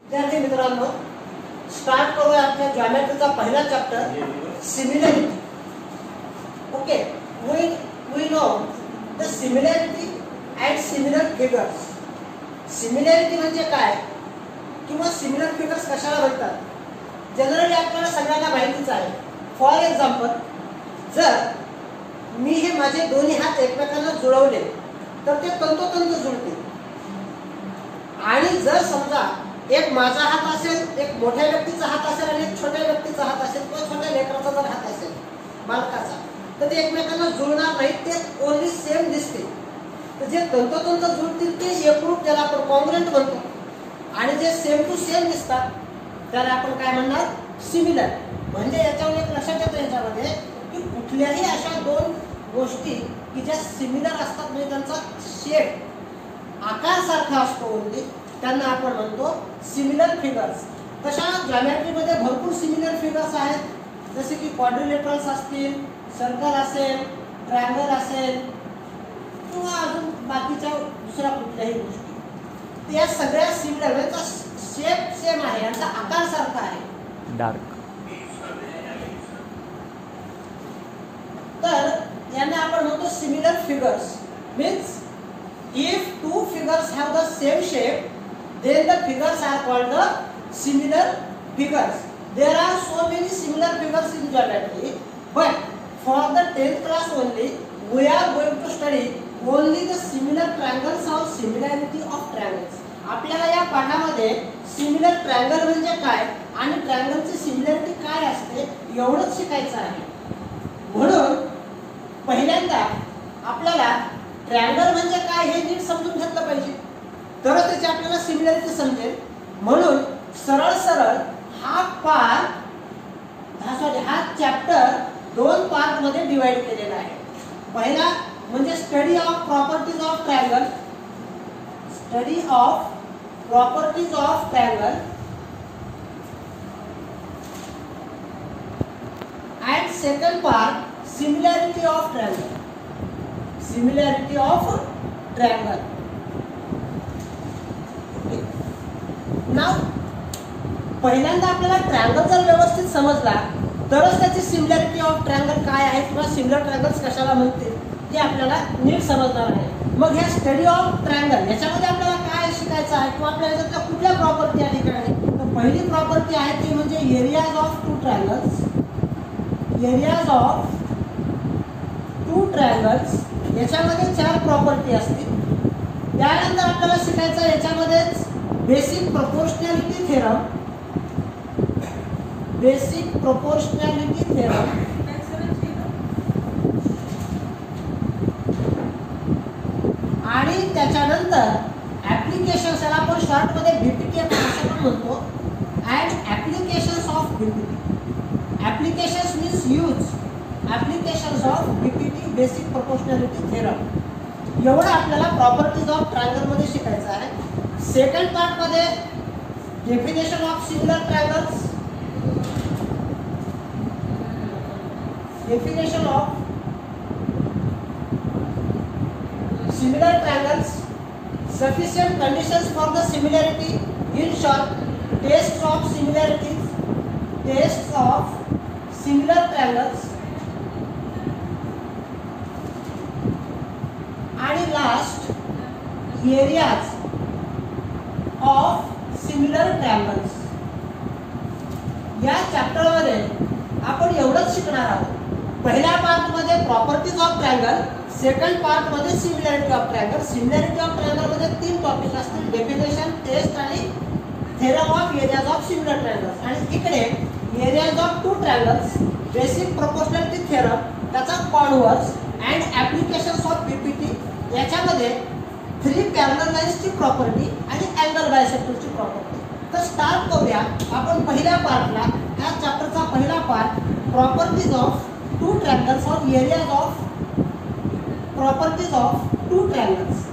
विद्यार्थी मित्रांनो, स्टार्ट करूया आपल्या जॉमेट्रीचा पहिला chapter similarity. Okay, we know the similarity and similar figures. Similarity म्हणजे काय किंवा सिमिलर फिगर्स कशाला म्हणतात, जनरली आपल्याला सगळ्यांना माहितीच आहे. फॉर एक्झाम्पल, जर मी हे माझे दोन्ही हात एकमेकांना जुळवले तर ते तंतोतंत जुळतील. आणि जर समजा एक माझा हात असेल, एक मोठ्या व्यक्तीचा हात असेल आणि एक छोट्या व्यक्तीचा हात असेल किंवा छोट्या लेकराचा जर हात असेल बालकाचा, तर ते एकमेकांना जुळणार नाहीत, ते ओनली सेम दिसतील. तर जे तंतोतंत जुळतील ते एकरूप, ज्याला आपण कॉन्ग्रुएंट म्हणतो, आणि जे सेम टू सेम दिसतात त्याला आपण काय म्हणणार, सिमिलर. म्हणजे याच्यावर एक लक्षात येतं याच्यामध्ये की कुठल्याही अशा दोन गोष्टी की ज्या सिमिलर असतात, म्हणजे त्यांचा शेप आकार सारखा असतो ओनली, त्यांना आपण म्हणतो सिमिलर फिगर्स. तशा जॉमेट्रीमध्ये भरपूर सिमिलर फिगर्स आहेत, जसे की क्वाड्रिलेटरल्स असतील, सर्कल असेल, ट्रायंगल असेल किंवा अजून बाकीच्या दुसऱ्या कुठल्याही गोष्टी. या सगळ्या सिमिलर, यांचा शेप सेम आहे, यांचा आकार सारखा आहे. डार्क. तर यांना आपण म्हणतो similar figures. Means if two figures have the same shape, then the figures are called the similar figures. There are so many similar figures in geometry, but for the 10th class only we are going to study only the similar triangles or similarity of triangles. आपल्याला या पाठामध्ये similar triangle म्हणजे काय आणि ट्रायंगलची similarity काय असते एवढंच शिकायचं आहे. म्हणून पहिल्यांदा आपल्याला ट्रायंगल म्हणजे काय हे नीट समजून घेतलं पाहिजे, तरच त्याची आपल्याला सिमिलरिटी समजेल. म्हणून सरळ सरळ हा चॅप्टर दोन पार्ट मध्ये डिवाइड केलेला आहे. पहिला म्हणजे study of properties of triangle, study of properties of triangle, and second part similarity of triangle, similarity of triangle. Okay. Now पहिल्यांदा आपल्याला ट्रायंगल जर व्यवस्थित समजला तरच त्याची सिमिलरिटी ऑफ ट्रायंगल काय आहे किंवा सिमिलर ट्रायंगल्स कशाला म्हणते ते आपल्याला नीट समजणार आहे. मग ह्या स्टडी ऑफ ट्रायंगल याच्यामध्ये आपल्याला काय शिकायचं आहे किंवा आपल्याला याच्यातल्या कुठल्या प्रॉपर्टी या ठिकाणी, तर पहिली प्रॉपर्टी आहे ती म्हणजे areas of two triangles. Areas of two triangles याच्यामध्ये चार प्रॉपर्टी असतील. त्यानंतर आपल्याला शिकायचं याच्यामध्येच basic proportionality theorem, basic proportionality theorem, आणि त्याच्यानंतर ऍप्लिकेशन्स, याला आपण शॉर्ट मध्ये बीपीटी असं पण म्हणतो, and applications of BPT. Applications means use, applications of BPT, basic proportionality theorem. एवढं आपल्याला प्रॉपर्टीज ऑफ ट्रायंगल मध्ये शिकायचं आहे. सेकंड पार्ट मध्ये definition of similar triangles, definition of similar triangles, sufficient conditions for the similarity, in short tests of similarities, tests of similar triangles, and last areas of similar triangles. या chapter मध्ये आपण एवढंच शिकणार आहोत. पहिल्या part मध्ये properties of triangle, second part मध्ये similarity of triangle. Similarity of triangle मध्ये तीन टॉपिक असतील, डेफिनेशन, टेस्ट आणि theorem of areas of similar triangles. आणि इकडे areas of two triangles, basic proportionality theorem, त्याचा converse and applications of BPT, याच्यामध्ये three parallel लाईन्सची प्रॉपर्टी आणि अँगल बायसेक्टरची प्रॉपर्टी. तर स्टार्ट करूया आपण पहिल्या पार्टला. या चॅप्टरचा पहिला part properties of two triangles और areas of properties of two triangles.